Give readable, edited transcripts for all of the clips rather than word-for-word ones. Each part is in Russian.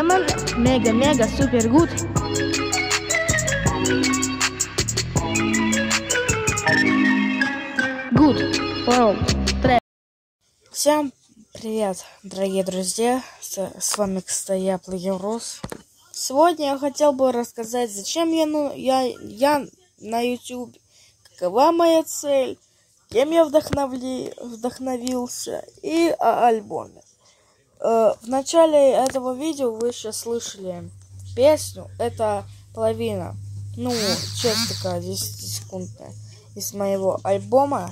Лемон, мега супер гуд. Гуд. Вау. Всем привет, дорогие друзья. С вами, кстати, я, Плеерус. Сегодня я хотел бы рассказать, зачем я на YouTube, какова моя цель, кем я вдохновился и о альбоме. В начале этого видео вы сейчас слышали песню, это половина, часть такая 10-секундная из моего альбома.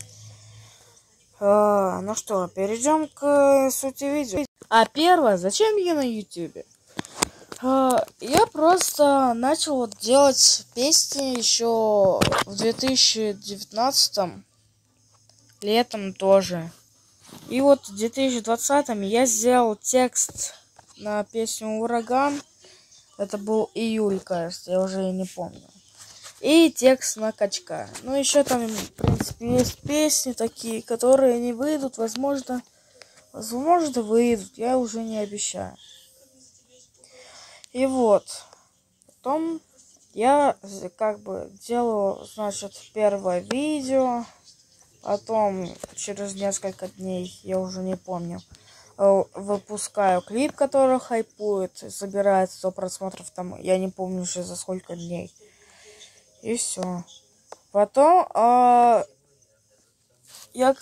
Ну что, перейдем к сути видео. А первое, зачем я на YouTube? Я просто начал делать песни еще в 2019 летом тоже. И вот в 2020 я сделал текст на песню «Ураган». Это был июль, кажется, я уже не помню. И текст на «Качка». Ну, еще там, в принципе, есть песни такие, которые не выйдут. Возможно, выйдут. Я уже не обещаю. И вот. Потом я делаю, первое видео. Потом через несколько дней, я уже не помню, выпускаю клип, который хайпует, собирает 100 просмотров, там, я не помню уже за сколько дней. И все. Потом я,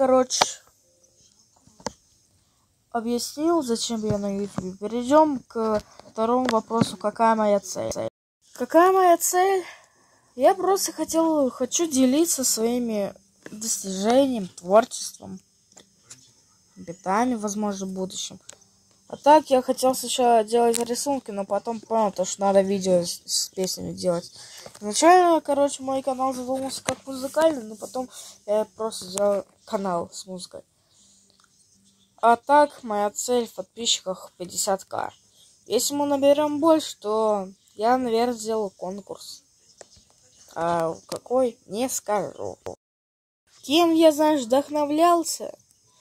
объяснил, зачем я на YouTube. Перейдем к второму вопросу, какая моя цель. Какая моя цель? Я просто хочу делиться своими достижением, творчеством, битами, возможно, в будущем. А так я хотел сначала делать рисунки, но потом понял, что надо видео с песнями делать. Изначально, мой канал задумался как музыкальный, но потом я просто сделал канал с музыкой. А так, моя цель в подписчиках 50к. Если мы наберем больше, то я, наверное, сделаю конкурс. А какой, не скажу. Кем я, вдохновлялся?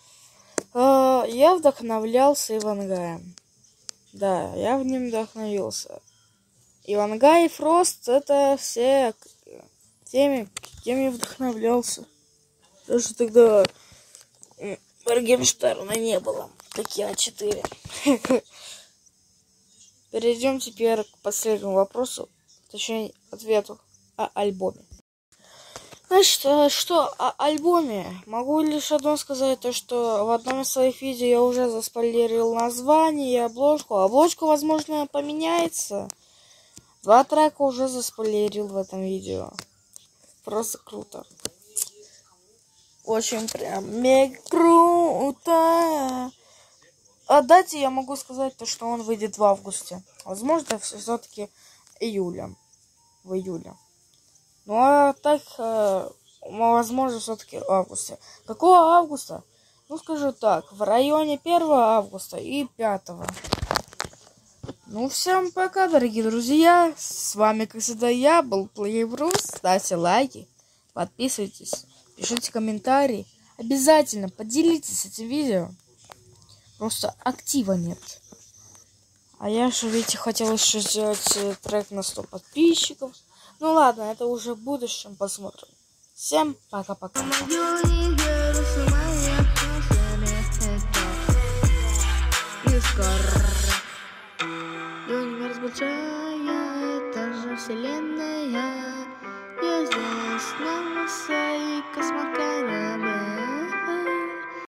Я вдохновлялся Ивангаем. Да, я в нем вдохновился. Ивангай и Фрост — это все теми, кем я вдохновлялся. Даже тогда Моргенштерна не было, как я 4. Перейдем теперь к последнему вопросу, точнее ответу о альбоме. Значит, что о альбоме? Могу лишь одно сказать, то что в одном из своих видео я уже заспойлерил название и обложку. Обложка, возможно, поменяется. 2 трека уже заспойлерил в этом видео. Просто круто. Очень прям мега круто. О дате я могу сказать то, что он выйдет в августе. Возможно, все-таки в июле. Ну а так, возможно, все-таки в августе. Какого августа? Ну, скажу так, в районе 1 августа и 5. Ну, всем пока, дорогие друзья. С вами, как всегда, я был Плеерус. Ставьте лайки, подписывайтесь, пишите комментарии. Обязательно поделитесь этим видео. Просто актива нет. А я же, видите, хотел еще сделать трек на 100 подписчиков. Ну ладно, это уже в будущем, посмотрим. Всем пока-пока. Большая, это же вселенная.